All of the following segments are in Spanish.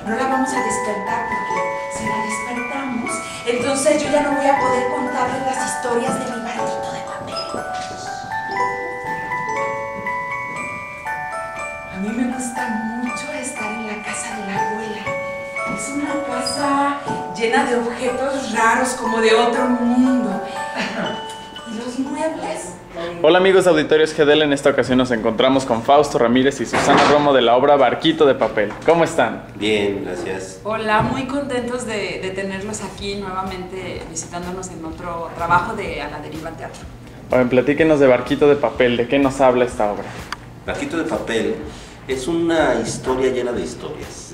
no la vamos a despertar porque si la despertamos, entonces yo ya no voy a poder contarles las historias de mi barquito de papel. A mí me gusta mucho estar en la casa de la abuela. Es una casa llena de objetos raros como de otro mundo. ¿Y los muebles? Hola amigos de Auditorios GDL, en esta ocasión nos encontramos con Fausto Ramírez y Susana Romo de la obra Barquito de Papel. ¿Cómo están? Bien, gracias. Hola, muy contentos de tenerlos aquí nuevamente visitándonos en otro trabajo de A la Deriva Teatro. Oigan, platíquenos de Barquito de Papel, ¿de qué nos habla esta obra? Barquito de Papel es una historia llena de historias.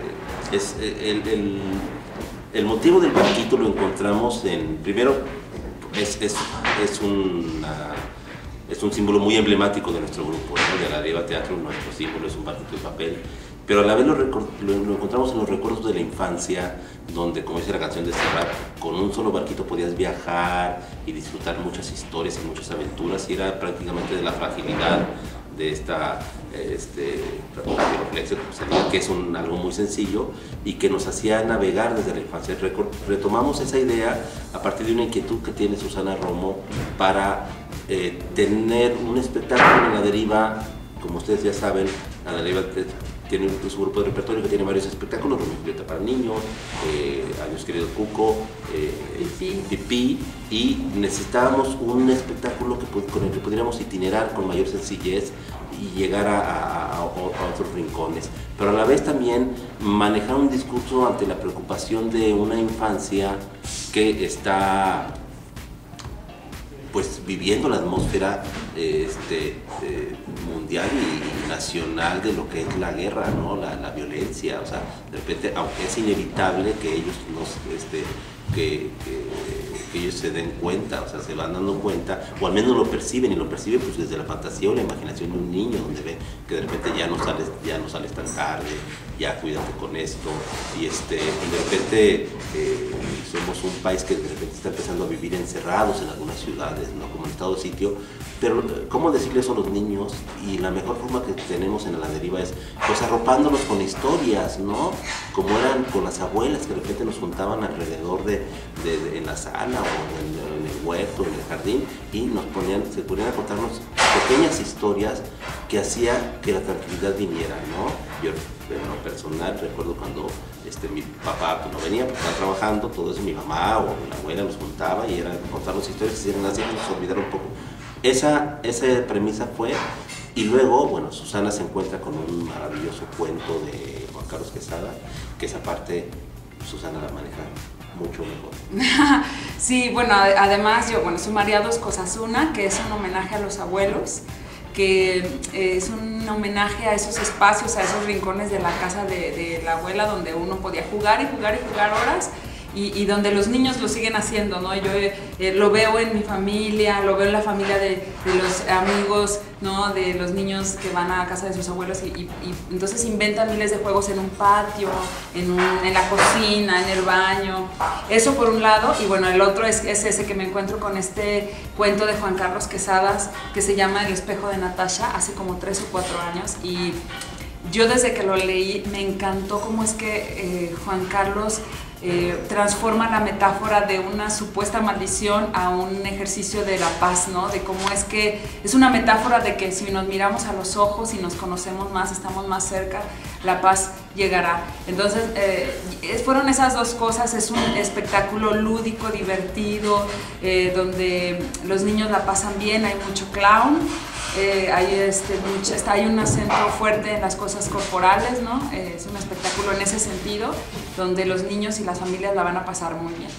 El motivo del barquito lo encontramos en, primero, es un símbolo muy emblemático de nuestro grupo, ¿no? De A la Deriva Teatro. Nuestro símbolo es un barquito de papel, pero a la vez lo encontramos en los recuerdos de la infancia, donde, como dice la canción de Serrat, con un solo barquito podías viajar y disfrutar muchas historias y muchas aventuras, y era prácticamente de la fragilidad de esta reflexio, que es algo muy sencillo y que nos hacía navegar desde la infancia. Retomamos esa idea a partir de una inquietud que tiene Susana Romo para tener un espectáculo en La Deriva. Como ustedes ya saben, A la Deriva tiene su grupo de repertorio que tiene varios espectáculos: Romeo y Julieta para niños, Adiós querido Cuco, Pipí, y necesitábamos un espectáculo con el que pudiéramos itinerar con mayor sencillez y llegar a otros rincones, pero a la vez también manejar un discurso ante la preocupación de una infancia que está pues viviendo la atmósfera mundial y nacional de lo que es la guerra, ¿no? La violencia. O sea, de repente, aunque es inevitable que ellos que ellos se den cuenta, o sea, se van dando cuenta, o al menos lo perciben, y lo perciben pues desde la fantasía o la imaginación de un niño, donde ve que de repente ya no sales tan tarde, ya cuídate con esto, y de repente somos un país que de repente está empezando a vivir encerrados en algunas ciudades, ¿no? Como en estado de sitio, pero ¿cómo decirle eso a los niños? Y la mejor forma que tenemos en A la Deriva es pues arropándolos con historias, ¿no? Como eran con las abuelas, que de repente nos juntaban alrededor en la sala o en el huerto, en el jardín, y se ponían a contarnos pequeñas historias que hacía que la tranquilidad viniera, ¿no? Yo en lo personal recuerdo cuando mi papá pues, no venía porque estaba trabajando, todo eso, mi mamá o la abuela nos juntaba y era contarnos historias, y se nos olvidar un poco. Esa premisa fue, y luego, bueno, Susana se encuentra con un maravilloso cuento de Juan Carlos Quesada, que esa parte Susana la maneja mucho mejor. Sí, bueno, además yo sumaría dos cosas. Una, que es un homenaje a los abuelos, que es un homenaje a esos espacios, a esos rincones de la casa de la abuela, donde uno podía jugar y jugar y jugar horas, y donde los niños lo siguen haciendo, ¿no? Yo lo veo en mi familia, lo veo en la familia de los amigos, ¿no? De los niños que van a casa de sus abuelos y entonces inventan miles de juegos en un patio, en la cocina, en el baño. Eso por un lado, y bueno, el otro es ese que me encuentro con este cuento de Juan Carlos Quesadas que se llama El espejo de Natasha, hace como 3 o 4 años, y yo desde que lo leí me encantó cómo es que Juan Carlos transforma la metáfora de una supuesta maldición a un ejercicio de la paz, ¿no? De cómo es que es una metáfora de que si nos miramos a los ojos y nos conocemos más, estamos más cerca, la paz llegará. Entonces, fueron esas dos cosas. Es un espectáculo lúdico, divertido, donde los niños la pasan bien, hay mucho clown. Hay un acento fuerte en las cosas corporales, ¿no? Es un espectáculo en ese sentido, donde los niños y las familias la van a pasar muy bien.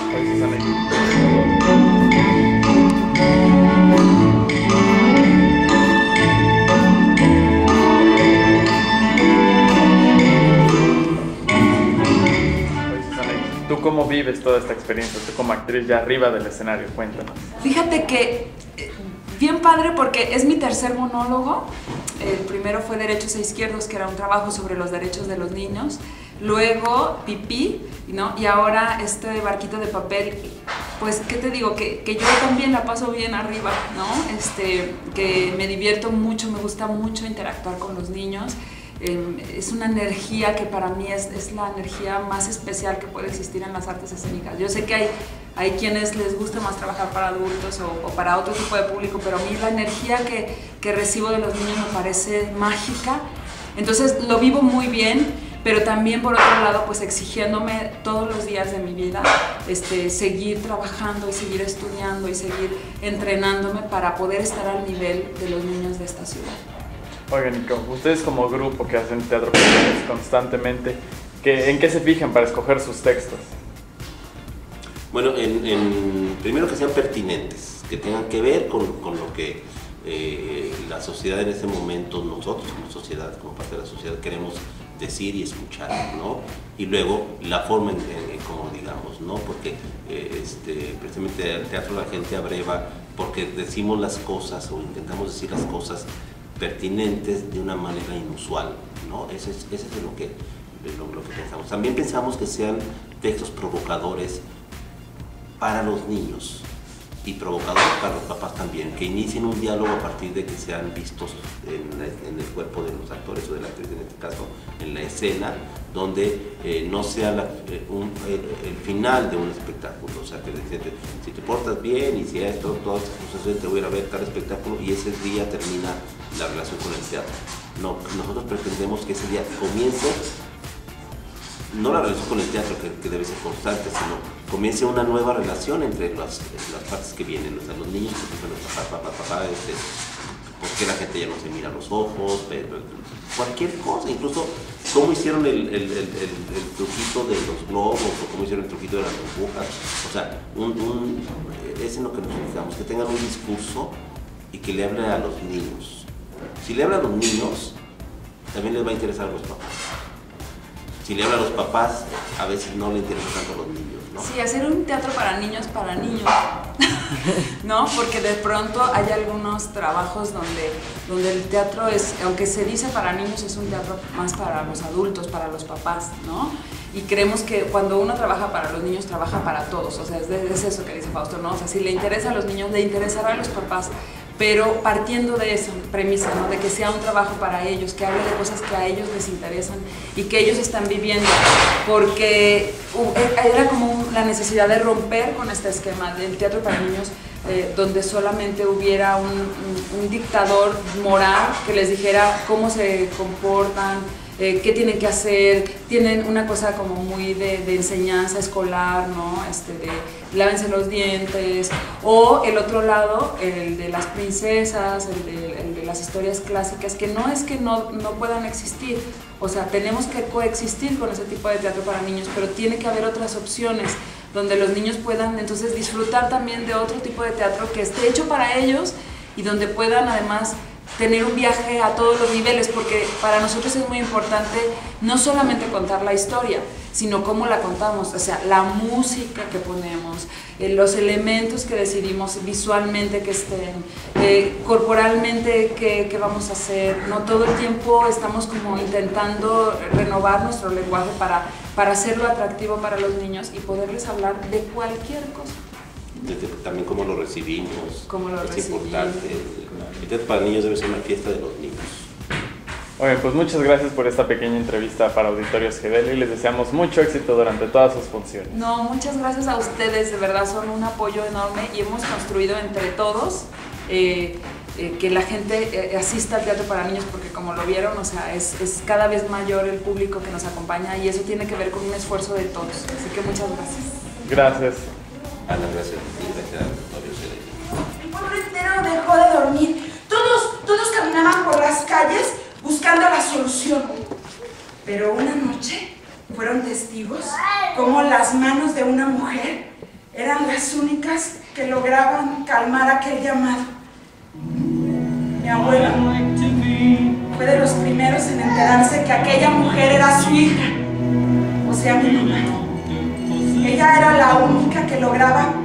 ¿Tú cómo vives toda esta experiencia? Tú como actriz ya arriba del escenario, cuéntanos. Fíjate que bien padre, porque es mi tercer monólogo. El primero fue Derechos e Izquierdos, que era un trabajo sobre los derechos de los niños. Luego Pipí, ¿no? Y ahora este Barquito de Papel. Pues, ¿qué te digo? Que yo también la paso bien arriba, ¿no? Que me divierto mucho, me gusta mucho interactuar con los niños. es una energía que para mí es la energía más especial que puede existir en las artes escénicas. Yo sé que hay quienes les gusta más trabajar para adultos o para otro tipo de público, pero a mí la energía que recibo de los niños me parece mágica. Entonces lo vivo muy bien, pero también por otro lado pues exigiéndome todos los días de mi vida seguir trabajando y seguir estudiando y seguir entrenándome para poder estar al nivel de los niños de esta ciudad. Oigan, y ustedes como grupo que hacen teatro constantemente, ¿en qué se fijan para escoger sus textos? Bueno, primero que sean pertinentes, que tengan que ver con lo que la sociedad en ese momento, nosotros como sociedad, como parte de la sociedad, queremos decir y escuchar, ¿no? Y luego la forma en como digamos, ¿no? Porque precisamente el teatro la gente abreva porque decimos las cosas o intentamos decir las cosas pertinentes de una manera inusual, ¿no? Eso es lo que pensamos. También pensamos que sean textos provocadores para los niños y provocadores para los papás también, que inicien un diálogo a partir de que sean vistos en el cuerpo de los actores o de la actriz, en este caso en la escena, donde no sea el final de un espectáculo, o sea, que si te portas bien y si esto, todas estas cosas, te voy a ir a ver tal espectáculo y ese día termina la relación con el teatro. No, nosotros pretendemos que ese día comience, no la relación con el teatro que debe ser constante, sino comience una nueva relación entre las partes que vienen, o sea, los niños, por ejemplo, papá, por qué la gente ya no se mira a los ojos, cualquier cosa, incluso cómo hicieron el truquito de los globos o cómo hicieron el truquito de las burbujas, o sea, es en lo que nos fijamos, que tengan un discurso y que le hable a los niños. Si le habla a los niños, también les va a interesar a los papás. Si le habla a los papás, a veces no le interesa tanto a los niños, ¿no? Sí, hacer un teatro para niños, ¿no? Porque de pronto hay algunos trabajos donde el teatro es, aunque se dice para niños, es un teatro más para los adultos, para los papás, ¿no? Y creemos que cuando uno trabaja para los niños, trabaja para todos, o sea, es eso que dice Fausto, ¿no? O sea, si le interesa a los niños, le interesará a los papás, pero partiendo de esa premisa, ¿no? De que sea un trabajo para ellos, que hable de cosas que a ellos les interesan y que ellos están viviendo, porque era como la necesidad de romper con este esquema del teatro para niños, donde solamente hubiera un dictador moral que les dijera cómo se comportan, qué tienen que hacer. Tienen una cosa como muy de enseñanza escolar, ¿no? De lávense los dientes, o el otro lado, el de las princesas, el de las historias clásicas, que no es que no puedan existir, o sea, tenemos que coexistir con ese tipo de teatro para niños, pero tiene que haber otras opciones donde los niños puedan entonces disfrutar también de otro tipo de teatro que esté hecho para ellos y donde puedan además tener un viaje a todos los niveles, porque para nosotros es muy importante no solamente contar la historia, sino cómo la contamos, o sea, la música que ponemos, los elementos que decidimos visualmente que estén, corporalmente qué vamos a hacer, ¿no? Todo el tiempo estamos como intentando renovar nuestro lenguaje para hacerlo atractivo para los niños y poderles hablar de cualquier cosa. También cómo lo recibimos, es importante. El teatro para niños debe ser una fiesta de los niños. Oye, pues muchas gracias por esta pequeña entrevista para Auditorios GDL y les deseamos mucho éxito durante todas sus funciones. No, muchas gracias a ustedes, de verdad son un apoyo enorme y hemos construido entre todos que la gente asista al teatro para niños, porque como lo vieron, o sea, es cada vez mayor el público que nos acompaña y eso tiene que ver con un esfuerzo de todos, así que muchas gracias. Gracias. Ana, gracias a ti, gracias a Auditorios GDL. El pueblo entero dejó de dormir, todos caminaban por las calles buscando la solución. Pero una noche fueron testigos cómo las manos de una mujer eran las únicas que lograban calmar aquel llamado. Mi abuela fue de los primeros en enterarse que aquella mujer era su hija, o sea, mi mamá. Ella era la única que lograba